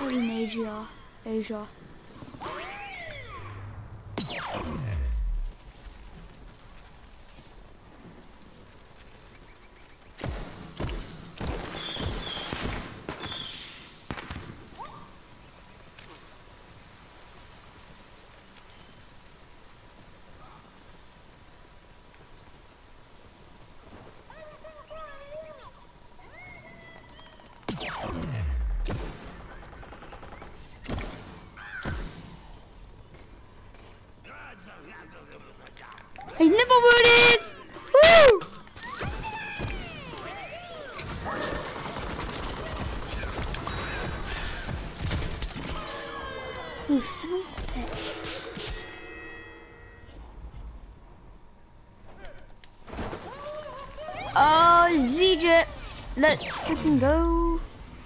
in Asia. Asia. I never where it is! Woo! You son of a bitch. Oh, Z-Jet. Let's freaking go.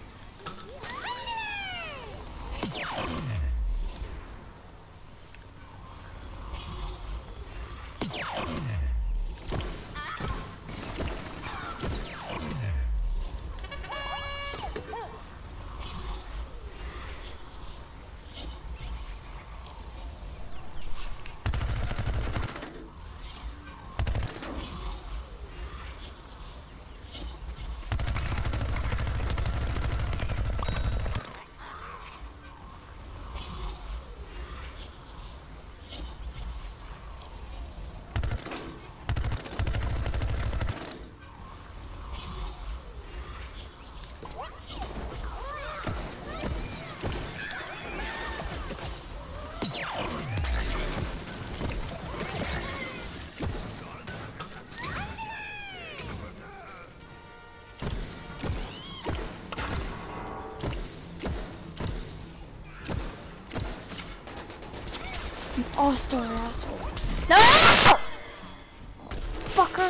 All-star asshole. No! Fucker.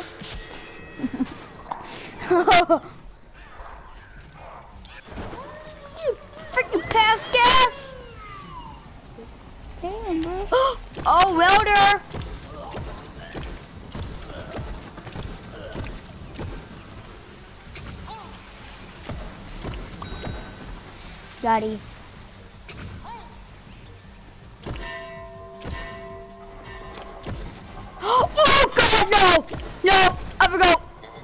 You freaking pass gas. Damn, bro. Oh, welder. Daddy. Oh God, no! No! I forgot.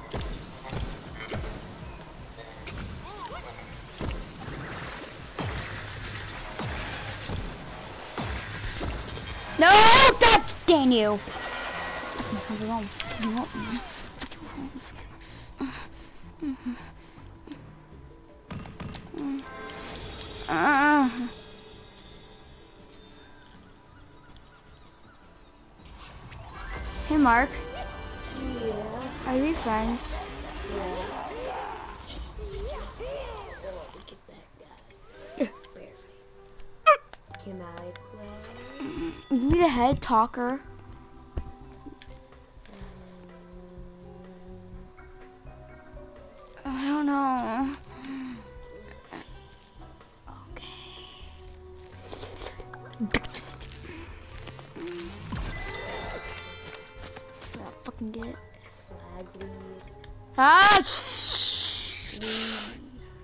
No! God damn you! Hey, Mark. Yeah. Are we friends? Yeah. Look at that guy. Bareface. Can I play? You need a head talker. I don't know. Fucking get it. Flag lead. Ah! Lead.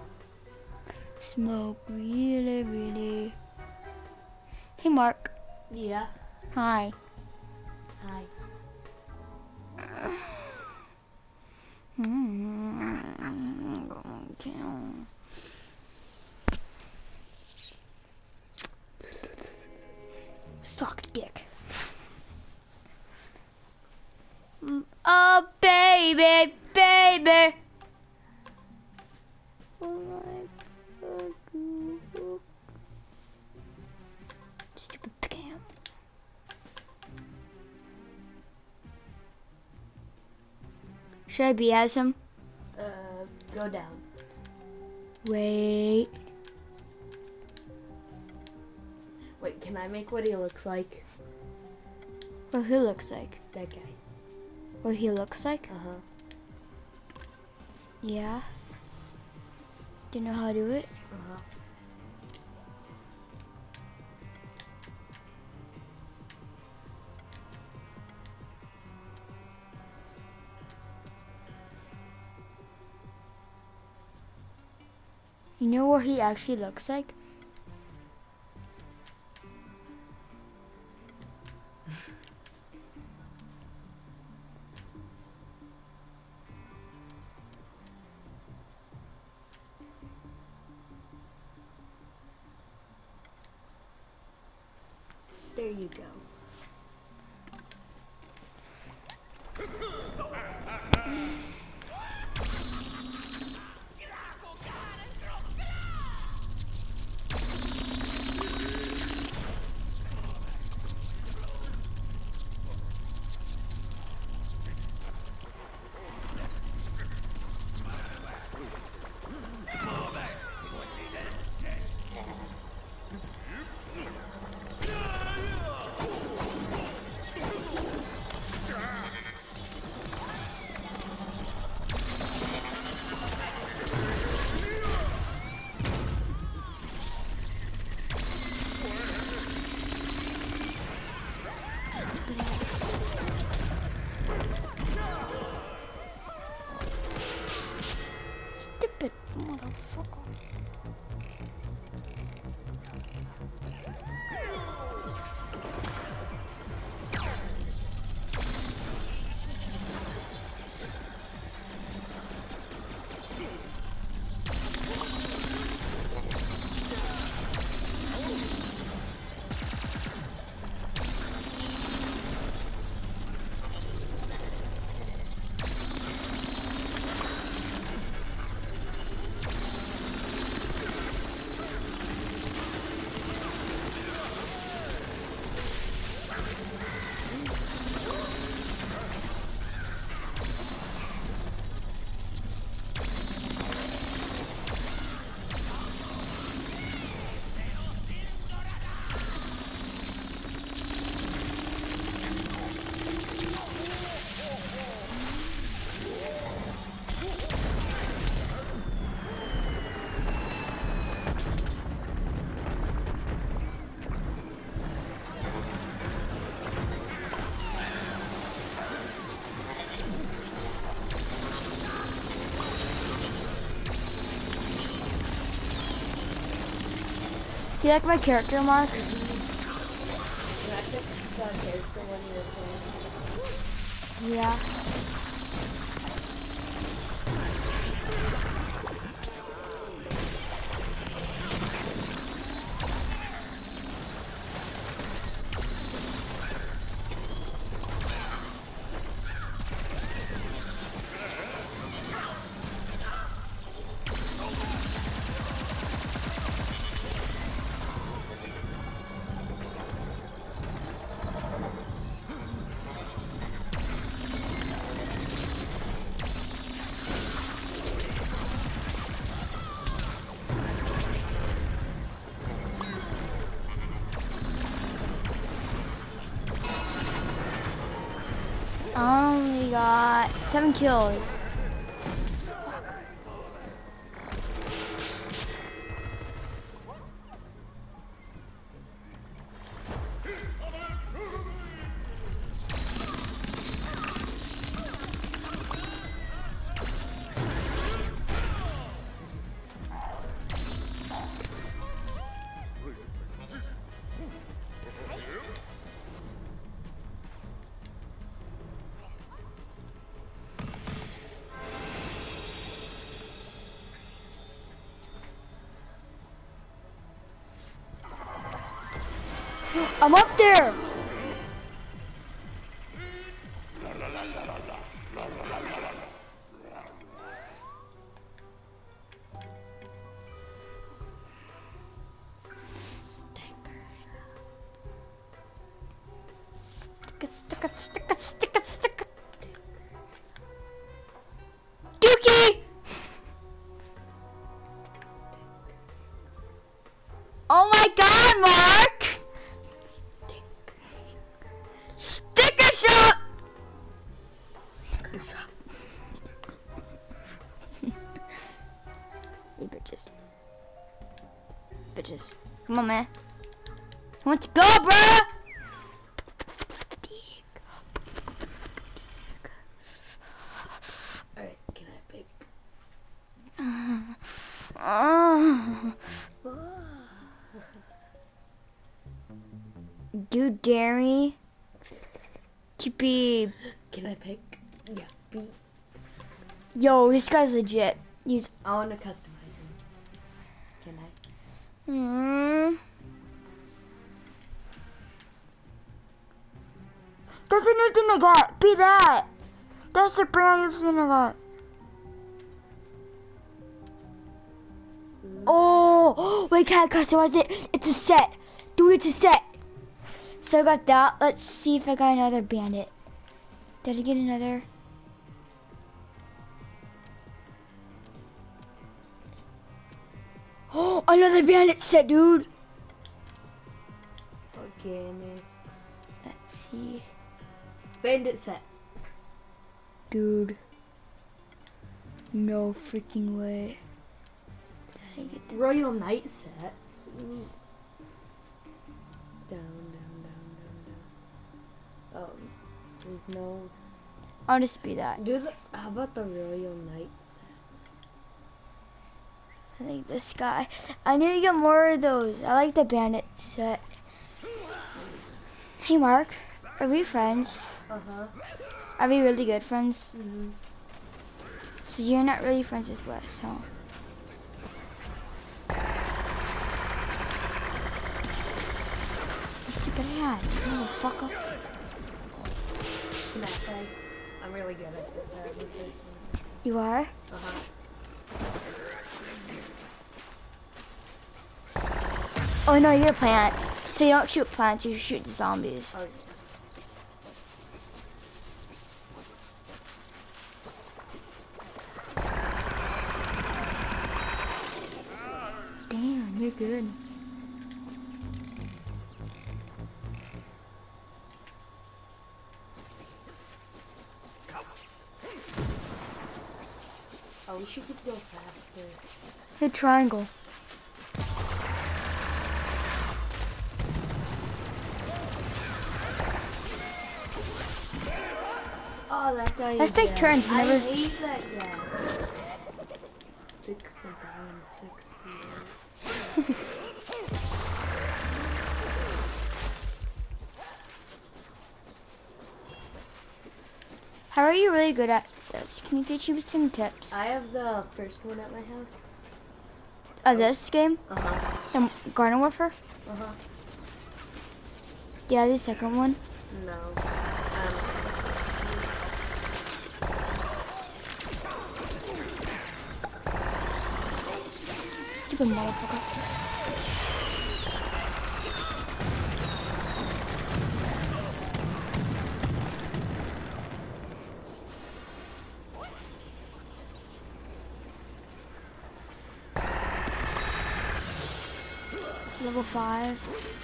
Smoke really, really. Hey, Mark. Yeah. Hi. Hi. Suck dick. Oh, baby, baby. Stupid cam. Should I be as him? Go down. Wait. Wait, can I make what he looks like? What he looks like? That guy. What he looks like? Uh-huh. Yeah. Do you know how to do it? Uh-huh. You know what he actually looks like? you go. Stupid motherfucker. Do you like my character, Mark? Can I pick the character when you're playing? Yeah. I only got 7 kills. I'm up there. Stick it. Dookie! Oh my God, Mark! Sticker shot! You bitches. Come on, man. Let's go, bruh! Alright, can I pick? You dare me to be... Can I pick? Yeah, B. Yo, this guy's legit. He's... I want to customize him. Can I? That's a new thing I got. Be that. That's a brand new thing I got. Oh, wait, can't customize it. It's a set. Dude, it's a set. So I got that. Let's see if I got another bandit. Did I get another? Oh, another bandit set, dude. Organics. Let's see. Bandit set. Dude. No freaking way. Did I get the Royal Knight set. Ooh. Down. Oh, there's no. I'll just be that. How about the Royal Knight set? I think this guy. I need to get more of those. I like the bandit set. Hey Mark, are we friends? Uh-huh. Are we really good friends? Mm-hmm. So you're not really friends with Wes, huh? You stupid ass, motherfucker. I'm really good at this. I have this one. You are? Uh-huh. Oh no, you're plants. So you don't shoot plants, you shoot the zombies. Oh, Damn, you're good. we should just go faster. Hit triangle. Oh, that's how you Let's take get. turns. I Never. hate that guy. Took the down 60. How are you really good at this? Can you teach me some tips? I have the first one at my house. This game? Uh-huh. The Garden Warfare? Uh-huh. Yeah, the second one. No. Stupid motherfucker. Level 5.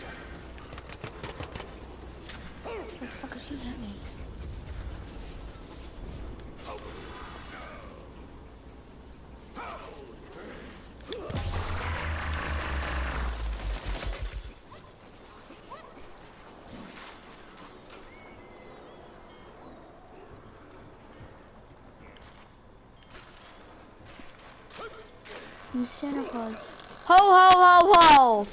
What the fuck is shooting at me? I'm Santa Claus. Ho ho ho ho!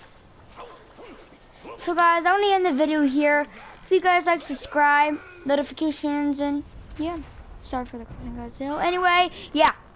So guys, I'm gonna end the video here. If you guys like, subscribe, notifications, and yeah. Sorry for the cussing guys. So anyway, yeah.